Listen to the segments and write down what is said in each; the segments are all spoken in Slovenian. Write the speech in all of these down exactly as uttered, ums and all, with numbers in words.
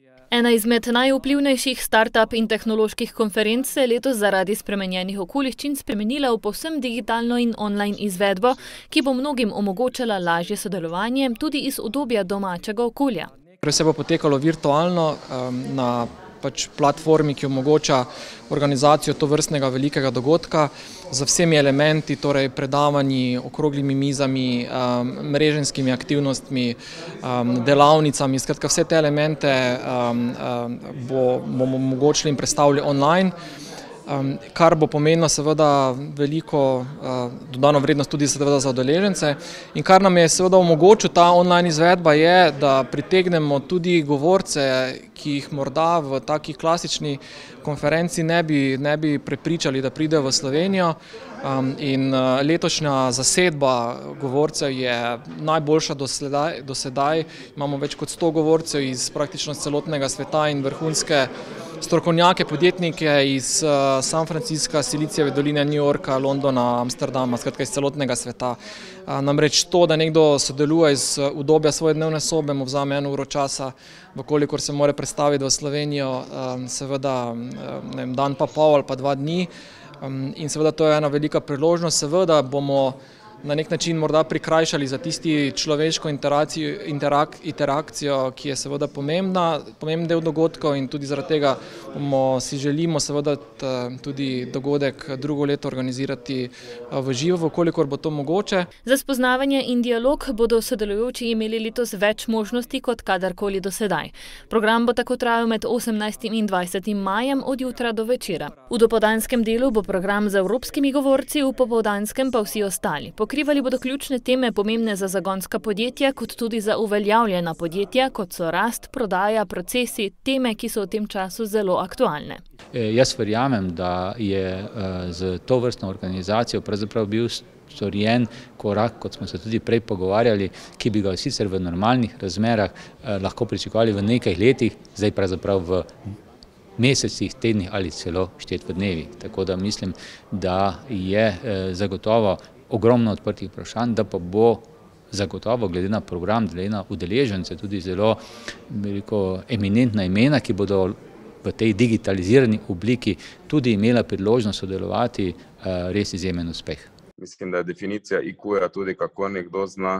Ena izmed najvplivnejših start-up in tehnoloških konferenc se je letos zaradi spremenjenih okoliščin spremenila v povsem digitalno in online izvedbo, ki bo mnogim omogočala lažje sodelovanje tudi iz udobja domačega okolja. Vse bo potekalo virtualno na pač platformi, ki omogoča organizacijo tovrstnega velikega dogodka z vsemi elementi, torej predavanji, okroglimi mizami, um, mreženskimi aktivnostmi, um, delavnicami, skratka vse te elemente um, um, bo, bomo omogočili in predstavili online, um, kar bo pomenilo seveda veliko uh, dodano vrednost tudi seveda za udeležence. In kar nam je seveda omogočil ta online izvedba je, da pritegnemo tudi govorce, ki jih morda v takih klasični konferenci ne bi, ne bi prepričali, da pridejo v Slovenijo. Um, in uh, letošnja zasedba govorcev je najboljša do sedaj, do sedaj. Imamo več kot sto govorcev iz praktično celotnega sveta in vrhunske strokovnjake, podjetnike iz uh, San Francisca, Silicijeve doline, New Yorka, Londona, Amsterdama, skratka iz celotnega sveta. Uh, namreč to, da nekdo sodeluje iz udobja svoje dnevne sobe, mu vzame eno uro časa, vkolikor se more predstaviti v Slovenijo, um, seveda ne vem, dan pa pol ali pa dva dni. Um, in seveda to je ena velika priložnost, seveda bomo na nek način morda prikrajšali za tisti človeško interak, interakcijo, ki je seveda pomembna, pomemben del dogodkov in tudi zaradi tega bomo si želimo seveda tudi dogodek drugo leto organizirati v živo, kolikor bo to mogoče. Za spoznavanje in dialog bodo sodelujoči imeli letos več možnosti kot kadarkoli do sedaj. Program bo tako trajal med osemnajstim in dvajsetim majem od jutra do večera. V dopoldanskem delu bo program z evropskimi govorci, v popoldanskem pa vsi ostali. Pokrivali bodo ključne teme pomembne za zagonska podjetja, kot tudi za uveljavljena podjetja, kot so rast, prodaja, procesi, teme, ki so v tem času zelo aktualne. Jaz verjamem, da je z to vrstno organizacijo pravzaprav bil storjen korak, kot smo se tudi prej pogovarjali, ki bi ga sicer v normalnih razmerah lahko pričakovali v nekaj letih, zdaj pravzaprav v mesecih, tednih ali celo štet v dnevih. Tako da mislim, da je zagotovo ogromno odprtih vprašanj, da pa bo zagotovo glede na program, glede na udeležence tudi zelo veliko eminentna imena, ki bodo v tej digitalizirani obliki tudi imela priložnost sodelovati, res izjemen uspeh. Mislim, da je definicija I Q-ja tudi, kako nekdo zna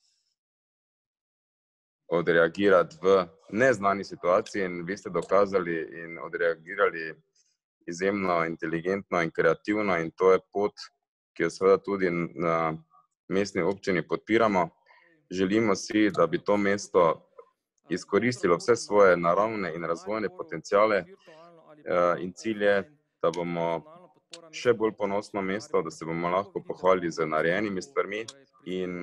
odreagirati v neznani situaciji, in vi ste dokazali in odreagirali izjemno inteligentno in kreativno, in to je pot, ki jo seveda tudi na mestni občini podpiramo. Želimo si, da bi to mesto izkoristilo vse svoje naravne in razvojne potenciale, in cilj je, da bomo še bolj ponosno mesto, da se bomo lahko pohvalili z narejenimi stvarmi. In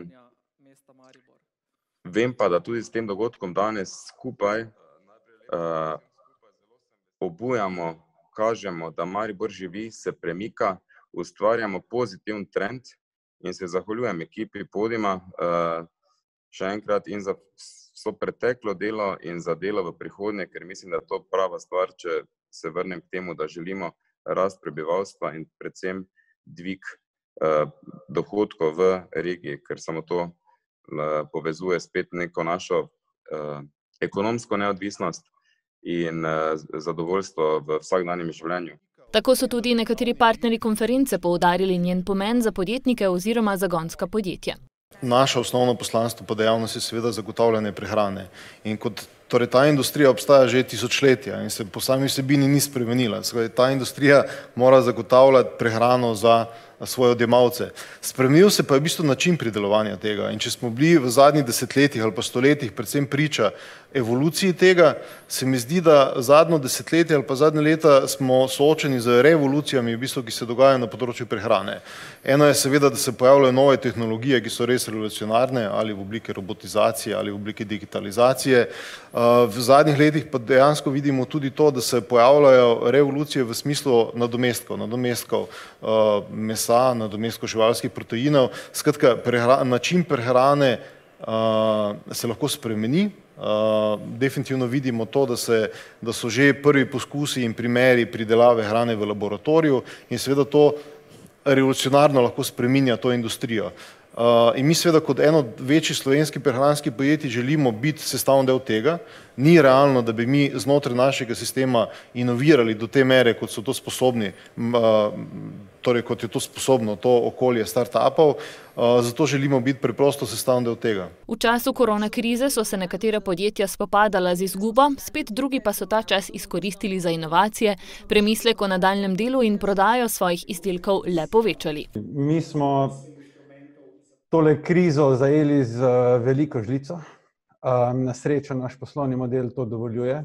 vem pa, da tudi s tem dogodkom danes skupaj uh, obujamo, kažemo, da Maribor živi, se premika, ustvarjamo pozitiven trend, in se zahvaljujem ekipi Podima uh, še enkrat in za vso preteklo delo in za delo v prihodnje, ker mislim, da je to prava stvar, če se vrnem k temu, da želimo rast prebivalstva in predvsem dvig uh, dohodkov v regiji, ker samo to uh, povezuje spet neko našo uh, ekonomsko neodvisnost in uh, zadovoljstvo v vsakdanjem življenju. Tako so tudi nekateri partnerji konference poudarili njen pomen za podjetnike oziroma zagonska podjetja. Naše osnovno poslanstvo pa dejavnost je seveda zagotavljanje prehrane. In kot torej ta industrija obstaja že tisočletja in se po sami vsebini ni spremenila. Ta industrija mora zagotavljati prehrano za svoje odjemalce. Spremenil se pa je v bistvu način pridelovanja tega. In če smo bili v zadnjih desetletjih ali pa stoletjih predvsem priča evoluciji tega, se mi zdi, da zadnjo desetletje ali pa zadnje leta smo soočeni z revolucijami, v bistvu, ki se dogajajo na področju prehrane. Eno je seveda, da se pojavljajo nove tehnologije, ki so res revolucionarne, ali v obliki robotizacije, ali v obliki digitalizacije. V zadnjih letih pa dejansko vidimo tudi to, da se pojavljajo revolucije v smislu nadomestkov, nadomestkov mesa, nadomestkov živalskih proteinov. Skratka, način prehrane se lahko spremeni. Definitivno vidimo to, da, se, da so že prvi poskusi in primeri pridelave hrane v laboratoriju in seveda to revolucionarno lahko spreminja to industrijo. In mi seveda kot eno od večjih slovenskih prehranskih podjetij želimo biti sestavni del tega. Ni realno, da bi mi znotraj našega sistema inovirali do te mere, kot so to sposobni, torej kot je to sposobno to okolje start-upov, zato želimo biti preprosto sestavni del tega. V času korona krize so se nekatera podjetja spopadala z izgubo, spet drugi pa so ta čas izkoristili za inovacije, premislek o nadaljnjem delu in prodajo svojih izdelkov le povečali. Mi smo tole krizo zajeli z veliko žlico. Na srečo naš poslovni model to dovoljuje.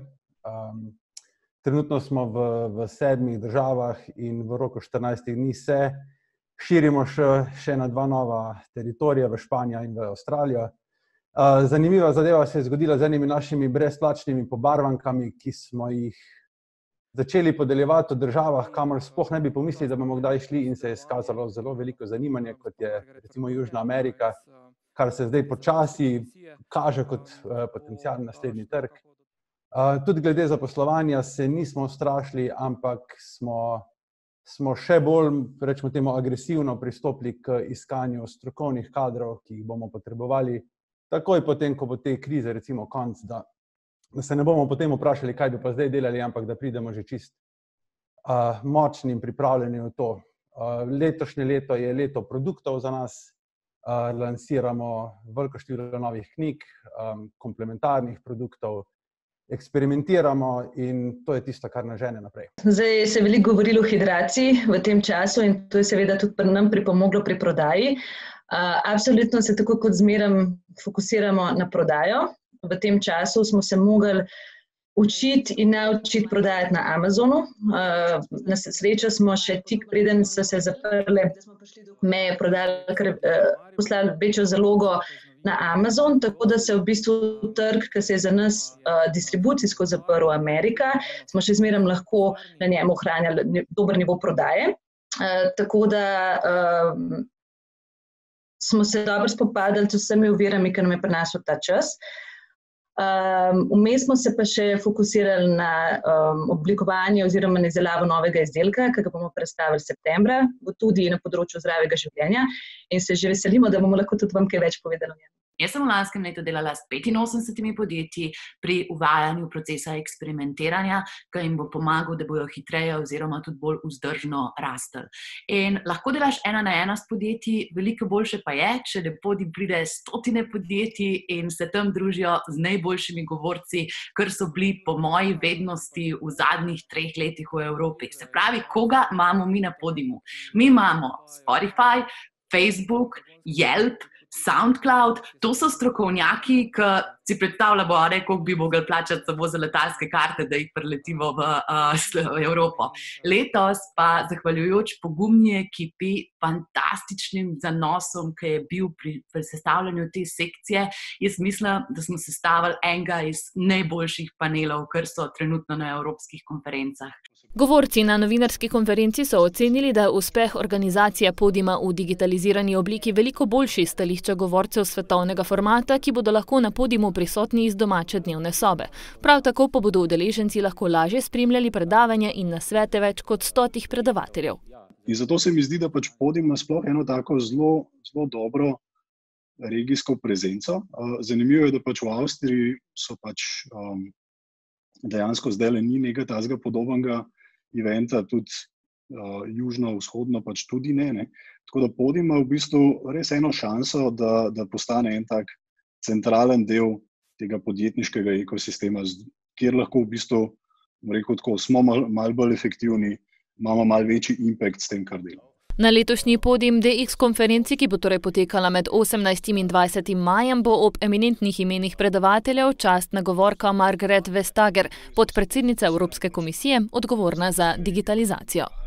Trenutno smo v, v sedmih državah in v roku štirinajstih dni se širimo še, še na dva nova teritorija, v Španijo in v Avstralijo. Zanimiva zadeva se je zgodila z enimi našimi brezplačnimi pobarvankami, ki smo jih začeli podeljevati v državah, kamor sploh ne bi pomislili, da bomo kdaj šli, in se je izkazalo zelo veliko zanimanje, kot je recimo Južna Amerika, kar se zdaj počasi kaže kot potencialni naslednji trg. Tudi glede zaposlovanja se nismo ustrašili, ampak smo, smo še bolj, rečemo temu, agresivno pristopili k iskanju strokovnih kadrov, ki jih bomo potrebovali takoj potem, ko bo te krize recimo konc, da da se ne bomo potem vprašali, kaj bi pa zdaj delali, ampak da pridemo že čist uh, močni in pripravljeni v to. Uh, letošnje leto je leto produktov za nas, uh, lansiramo veliko število novih knjig, um, komplementarnih produktov, eksperimentiramo in to je tisto, kar nas žene naprej. Zdaj se je veliko govorilo o hidraciji v tem času in to je seveda tudi pri nam pripomoglo pri prodaji. Uh, absolutno se tako kot zmeraj fokusiramo na prodajo. V tem času smo se mogli učiti in naučiti prodajati na Amazonu. Na srečo smo še tik preden so se zaprle meje prodali, ker poslali večjo zalogo na Amazon, tako da se v bistvu trg, ki se je za nas distribucijsko zaprl Amerika, smo še zmeraj lahko na njem ohranjali dober nivo prodaje. Tako da smo se dobro spopadali z vsemi ovirami, ki nam je prinesel ta čas. Vmes smo se pa še fokusirali na um, oblikovanje oziroma na izdelavo novega izdelka, ki ga bomo predstavili septembra, tudi na področju zdravega življenja in se že veselimo, da bomo lahko tudi vam kaj več povedali o njem. Jaz sem v lanskem letu delala s petinosemdesetimi podjetji pri uvajanju procesa eksperimentiranja, ki jim bo pomagal, da bojo hitreje oziroma tudi bolj vzdržno rastli. In lahko delaš ena na ena s podjetji, veliko boljše pa je, če na podij pride stotine podjetij in se tam družijo z najboljšimi govorci, kar so bili po moji vednosti v zadnjih treh letih v Evropi. Se pravi, koga imamo mi na podimu? Mi imamo Spotify, Facebook, Yelp, SoundCloud, to so strokovnjaki, ki si predstavljamo, koliko bi mogli plačati samo za letalske karte, da jih preletimo v, uh, v Evropo. Letos pa, zahvaljujoč pogumni ekipi, fantastičnim zanosom, ki je bil pri, pri sestavljanju te sekcije, jaz mislim, da smo sestavili enega iz najboljših panelov, kar so trenutno na evropskih konferencah. Govorci na novinarski konferenci so ocenili, da je uspeh organizacije Podima v digitalizirani obliki veliko boljši stališča govorcev svetovnega formata, ki bodo lahko na Podimu prisotni iz domače dnevne sobe. Prav tako pa bodo udeleženci lahko lažje spremljali predavanja in nasvete več kot stotih predavateljev. In zato se mi zdi, da pač Podim ima sploh eno tako zelo, zelo dobro regijsko prezenco. Zanimivo je, da pač v Avstriji so pač um, dejansko zdaj le ni nekaj tazga podobnega eventa, tudi uh, južno-vzhodno pač tudi ne, ne. Tako da Podim ima v bistvu res eno šanso, da, da postane en tak centralen del tega podjetniškega ekosistema, kjer lahko v bistvu, rekel tako, smo mal, mal bolj efektivni, imamo mal večji impact s tem, kar delamo. Na letošnji Podim D X konferenci, ki bo torej potekala med osemnajstim in dvajsetim majem, bo ob eminentnih imenih predavateljev častna govorka Margaret Vestager, podpredsednica Evropske komisije, odgovorna za digitalizacijo.